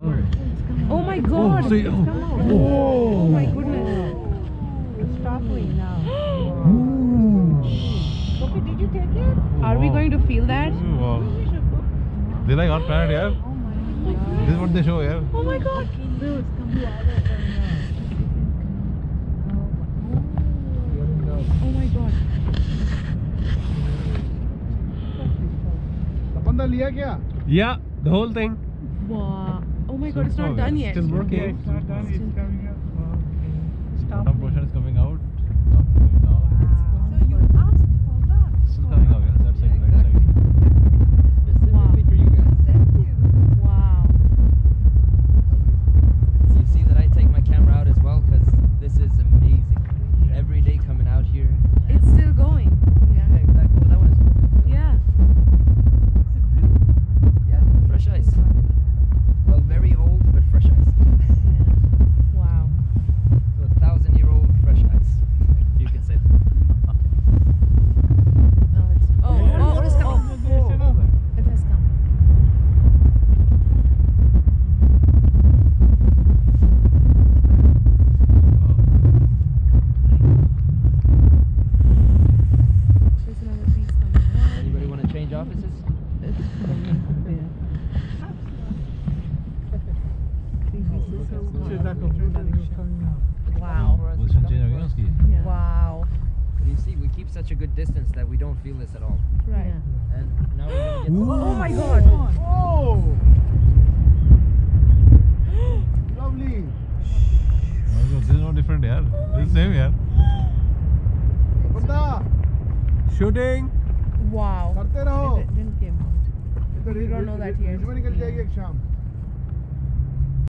Oh my God! Oh, see, It's oh. come out. Oh. Oh my goodness! It's toppling now. Ooh. Okay, did you take it? Are we going to feel that? Wow. They like hot planet, yeah? Oh my God. This is what they show, yeah? Oh my God! Oh my God! बंदा लिया क्या? Yeah, the whole thing. Wow! Oh my God! It's not done yet. Still working. It's not done. It's coming up. Bottom portion is coming out. Now. So you asked for that. Still coming out, yeah? That side, right side. Wow! For you guys. Thank you. Wow! You see that I take my camera out as well because this is amazing. Every day coming out here. It's still going. Yeah, exactly. Well, that one is perfect. Yeah. Yeah, fresh ice. Well, very old but fresh ice. Wow. So 1,000-year-old fresh ice, if you can say that. Oh, it's coming. It has come. There's another piece coming. Anybody want to change offices? Wow. Position change हो गया उसकी. Wow. But you see, we keep such a good distance that we don't feel this at all. Right. And now we're going to get Oh my God. Oh! Lovely. This is no different, yeah. This is same, yeah. बंदा Shooting. Wow. करते रहो. It didn't came out. इधर You don't know that yet. इसमें निकल जाएगी एक शाम.